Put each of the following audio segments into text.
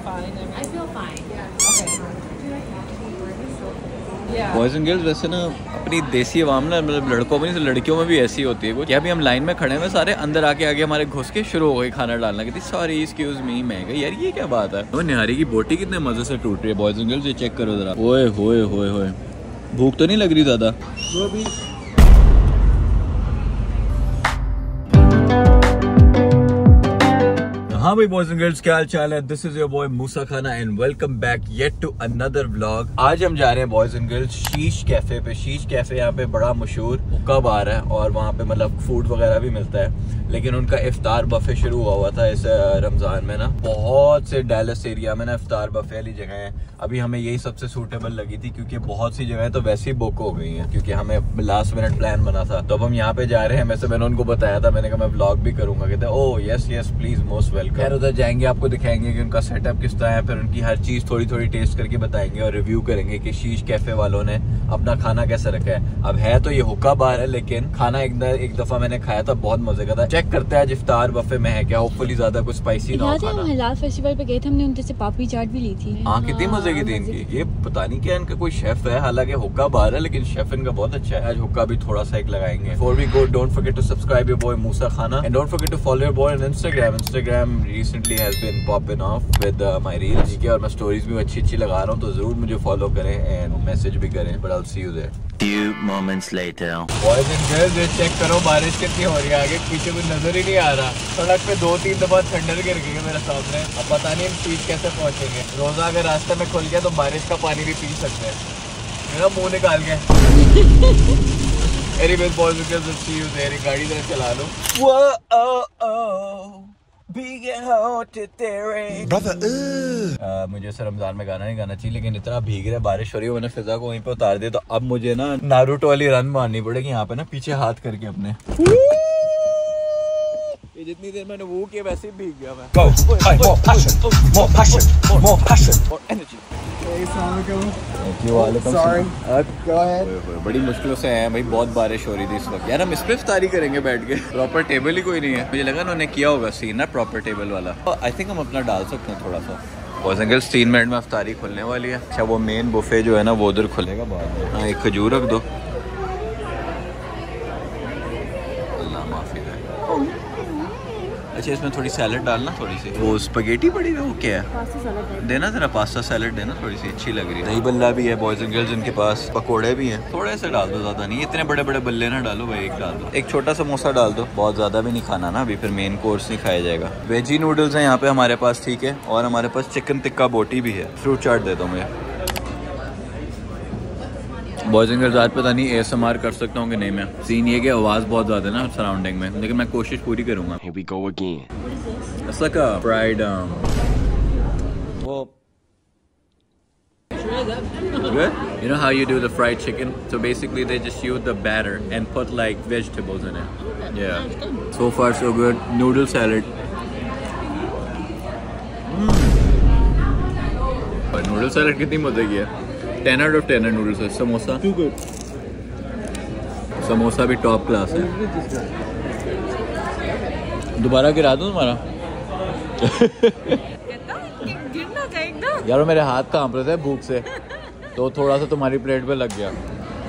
Boys and girls वैसे ना अपनी देसी आवाम ना मतलब लड़कों में लड़कियों में भी ऐसी होती है कुछ। अभी हम लाइन में खड़े हैं सारे, अंदर आगे हमारे घुस के शुरू हो गई खाना डालना। कहती सॉरी एक्सक्यूज मी। मैं गई यार ये क्या बात है। वो निहारी की बोटी कितने मजे से टूट रही है। बॉयज एंड गर्ल्स ये चेक करो जरा। ओए होए होए होए, भूख तो नहीं लग रही ज्यादा? हाँ भाई बॉयज एंड गर्ल्स, क्या हाल चाल है? This is your boy Musa खाना and welcome back yet to another vlog. आज हम जा रहे हैं boys and girls Sheesh cafe पे। शीश कैफे यहाँ पे बड़ा मशहूर हुक्का बार है और वहाँ पे मतलब फूड वगैरह भी मिलता है। लेकिन उनका इफ्तार बफे शुरू हुआ था इस रमजान में ना। बहुत से डैलस एरिया में ना इफ्तार बफे वाली जगह है। अभी हमें यही सबसे सूटेबल लगी थी क्योंकि बहुत सी जगह तो वैसे ही बुक हो गई हैं क्योंकि हमें लास्ट मिनट प्लान बना था। तो अब हम यहाँ पे जा रहे हैं। वैसे मैंने उनको बताया था, मैंने कहा मैं व्लॉग भी करूंगा। कहते oh yes yes please most welcome. खैर उधर जाएंगे, आपको दिखाएंगे कि उनका सेटअप किस तरह है, फिर उनकी हर चीज थोड़ी थोड़ी टेस्ट करके बताएंगे और रिव्यू करेंगे कि शीश कैफे वालों ने अपना खाना कैसे रखा है। अब है तो ये हुक्का बार है लेकिन खाना एक दफा मैंने खाया था, बहुत मजे का था। चेक करते हैं आज इफ्तार बफे में है क्या। होपफुली ज्यादा कुछ स्पाइसी ना हो खाना। हलाल फेस्टिवल पे गए थे, हमने उनसे पापड़ी चाट भी ली थी। हाँ कितनी मजे की थी इनकी। ये पता नहीं क्या इनका कोई शेफ है, हालांकि हुक्का बार है लेकिन शेफ इनका बहुत अच्छा है। आज हुक्का भी थोड़ा सा एक लगाएंगे। Before we go, don't forget to subscribe your boy Musa Khana and don't forget to follow your boy on Instagram. Instagram recently has been popping off with my reels। ठीक है, और मैं स्टोरीज भी अच्छी लगा रहा हूँ, तो जरूर मुझे फॉलो करें एंड मैसेज भी करें। But I'll see you there. Few moments later. Boys and girls, ये चेक करो बारिश कितनी हो रही है। आगे पीछे कुछ नजर ही नहीं आ रहा। सड़क पे 2-3 दफा थंडर गिर गई मेरे सामने। अब पता नहीं हम शीश कैसे पहुंचेंगे। रोजा अगर रास्ते में खुल गया तो बारिश का पानी भी पी सकते हैं। मेरा मुंह निकाल के Anyways, boys and girls, see you there। गाड़ी जरा चला लो। मुझे ऐसे रमजान में गाना नहीं गाना चाहिए लेकिन इतना भीग रहा है, बारिश हो रही है। मैंने फिजा को वहीं पे उतार दिया तो अब मुझे ना नारुतो वाली रन मारनी पड़ेगी यहाँ पे ना, पीछे हाथ करके अपने। ये जितनी देर मैंने वो किया वैसे ही भीग गया मैं। More energy। बड़ी मुश्किलों से आए हैं भाई, बहुत बारिश हो रही थी इस वक्त। यार हम इस पे इफ्तारी करेंगे बैठ के, प्रॉपर टेबल ही कोई नहीं है। मुझे लगा उन्होंने किया होगा सीन ना प्रॉपर टेबल वाला। आई थिंक हम अपना डाल सकते हैं थोड़ा सा। बॉयज एंड गर्ल्स 3 मिनट में इफ्तारी खुलने वाली है। अच्छा वो मेन बुफे जो है ना वो उधर खुलेगा बाद में। हाँ एक खजूर रख दो। अल्लाह माफी दे। अच्छा इसमें थोड़ी सैलड डालना, थोड़ी सी वो स्पगेटी पड़ी है वो क्या है देना, जरा पास्ता सैलड देना, थोड़ी सी अच्छी लग रही है। दही बल्ला भी है बॉयज एंड गर्ल्स, इनके पास पकोड़े भी हैं। थोड़े से डाल दो, ज्यादा नहीं। इतने बड़े बड़े बल्ले ना डालो भाई, एक डाल दो। एक छोटा समोसा डाल दो, बहुत ज्यादा भी नहीं खाना ना, अभी फिर मेन कोर्स नहीं खाया जाएगा। वेजी नूडल्स हैं यहाँ पे हमारे पास, ठीक है, और हमारे पास चिकन टिक्का बोटी भी है। फ्रूट चाट दे दो मुझे। बॉयज एंड गर्ल्स आज पता नहीं ASMR कर सकता हूँ कि नहीं मैं। सीन ये कि आवाज़ बहुत ज़्यादा है ना सराउंडिंग में, लेकिन मैं कोशिश पूरी करूँगा। Here we go again. It's like a fried well, good? You know how you do the fried chicken? So basically they just use the batter and put like vegetables in it. Yeah. So far so good. Noodle salad. और noodle salad कितनी मजे की है। 10 out of 10 है noodles है। समोसा समोसा भी top class है। दोबारा गिरा दूं तुम्हारा? गिरना चाहिए यार मेरे हाथ कांप रहे थे भूख से तो थोड़ा सा तुम्हारी प्लेट पे लग गया।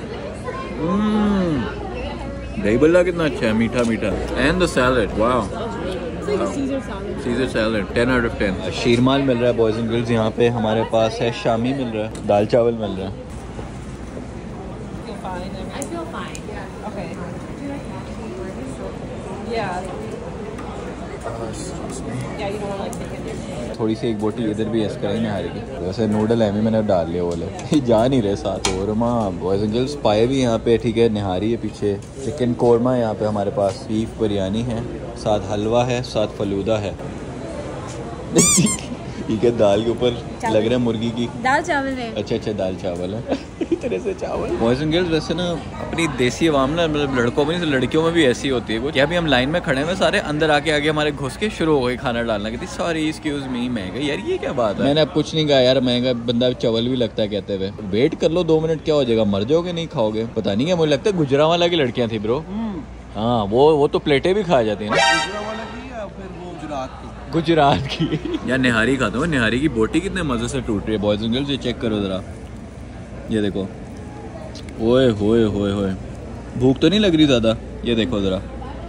दही बल्ला कितना अच्छा है, मीठा मीठा। And the salad, wow caesar salad 10 out of 10। Sheermal मिल रहा है बॉयज एंड गर्ल्स यहाँ पे हमारे पास है। शामी मिल रहा है, दाल चावल मिल रहा है। थोड़ी सी एक बोटी इधर भी ऐसा करेंगे हारे की। वैसे नूडल है भी मैंने डाल लिया बोले जा नहीं रहे साथ। और बॉयज एंड गर्ल्स पाए भी यहाँ पे, ठीक है, निहारी है पीछे। चिकन कोरमा है यहाँ पे हमारे पास, बीफ बिरयानी है, साथ हलवा है, साथ फलूदा है। ठीक है, दाल के ऊपर लग रहा है मुर्गी की दाल चावल है। अच्छा दाल चावल है तरह से चावल। बॉयज एंड गर्ल्स वैसे ना अपनी देसी आवाम ना मतलब लड़कों में लड़कियों में भी ऐसी होती है कुछ। अभी हम लाइन में खड़े हैं सारे, अंदर आगे हमारे घुस के शुरू हो गई खाना डालना। कहती सॉरी एक्सक्यूज मी। मैं गई यार ये क्या बात है। मैंने अब कुछ नहीं कहा यार, मैंने कहा बंदा चवल भी लगता है कहते हुए। वेट कर लो 2 मिनट, क्या हो जाएगा, मर जाओगे नहीं खाओगे। पता नहीं है, मुझे लगता है गुजरांवाला की लड़कियां थी ब्रो। हाँ वो तो प्लेटें भी खा जाती है ना। गुजरात की। यार निहारी खाता हूँ, निहारी की बोटी कितने मजे से टूट रही है बॉयज एंड गर्ल्स, ये चेक करो जरा, ये देखो। ओए होए होए होए, भूख तो नहीं लग रही ज्यादा, ये देखो जरा।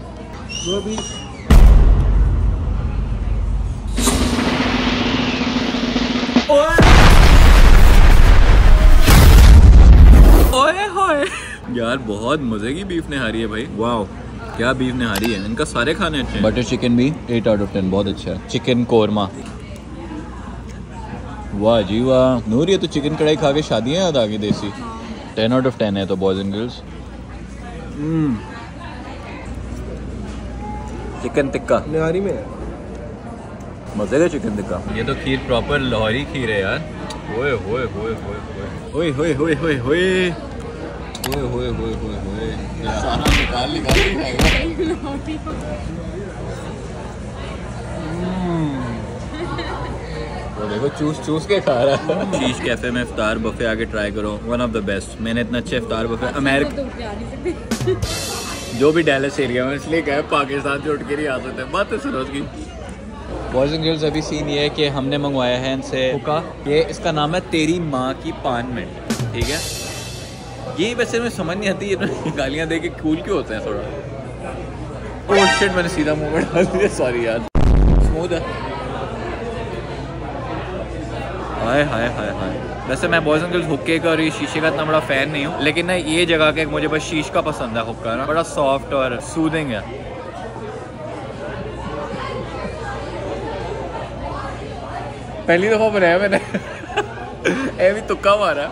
ओए होए यार, बहुत मजे की बीफ निहारी है भाई, वाह क्या बीफ निहारी है। इनका सारे खाने अच्छे हैं। बटर चिकन भी 8 आउट ऑफ 10 बहुत अच्छा है। चिकन कोरमा, वाह जी वाह। नूर ये तो चिकन कढ़ाई खा के शादियां याद आ गई देसी। 10 आउट ऑफ 10 है तो boys and girls. Chicken tikka nihari में मजे का चिकन टिक्का। ये तो खीर प्रॉपर लाहौरी खीर है यार। ओए होए होए होए होए होए होए होए होए ओए होए होए होए होए, सारा निकाल ही खाएगा। वो देखो चूस के खा रहा है। शीश कैफे में इफ्तार बफे आके ट्राई करो, वन ऑफ द बेस्ट। मैंने इतना अच्छा इफ्तार बफे अमेरिका जो भी डैलस एरिया में, इसलिए गए पाकिस्तान से उठ के नहीं आ सकते। बात है सर उसकी। बॉयज एंड गर्ल्स अभी सीन ये है कि हमने मंगवाया है इनसे हुक्का, ये इसका नाम है तेरी माँ की पान मिनट, ठीक है। ये वैसे में समझ नहीं आती ये गालियाँ दे के कूल क्यों होते हैं थोड़ा। ओह शिट, मैंने सीधा मुंह में डाल दिया, सॉरी यार। स्मूथ है, हाय हाय हाय हाय। वैसे मैं बॉयज एंड गर्ल्स हुक्के का और ये शीशे का इतना बड़ा फैन नहीं हूँ, लेकिन ना ये जगह के मुझे बस शीश का पसंद है हुक्का ना, बड़ा सॉफ्ट और सूदिंग है। पहली दफा बनाया मैंने ए भी तुक्का मारा।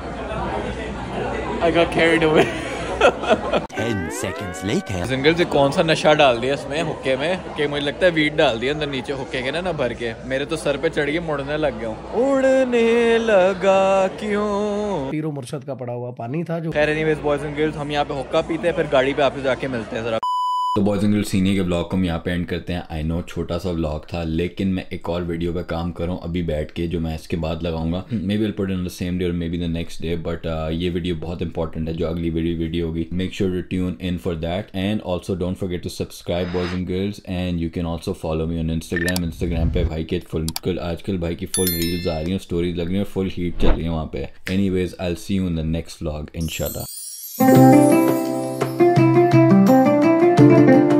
I got carried away. 10 seconds later. Single से कौन सा नशा डाल दिया इसमें हुक्के में कि मुझे लगता है वीट डाल दिया अंदर नीचे हुक्के के ना भर के। मेरे तो सर पे चढ़ के मुड़ने लग गया हूँ। उड़ने लगा क्यों। पीरो मुर्शद का पड़ा हुआ पानी था जो। खैर एनीवेज बॉयज एंड गर्ल्स, हम यहाँ पे हुक्का पीते हैं, फिर गाड़ी पे आपसे जाके मिलते हैं जरा। तो बॉयज एंड गर्ल्स सीनियर के ब्लॉग को हम यहाँ पे एंड करते हैं। आई नो छोटा सा ब्लॉग था, लेकिन मैं एक और वीडियो पे काम कर रहा हूँ अभी बैठ के, जो मैं इसके बाद लगाऊंगा। Maybe will put in the same day और maybe the next day, but ये वीडियो बहुत इंपॉर्टेंट है जो अगली वीडियो होगी। Make sure to tune in for that and also don't forget to subscribe boys and girls, and you can also follow me on Instagram पे भाई के आजकल भाई की फुल रील्स आ रही हैं, स्टोरीज लग रही हैं, फुल हीट चल रही है वहाँ पे। Anyways I will see you in the next vlog इंशाल्लाह।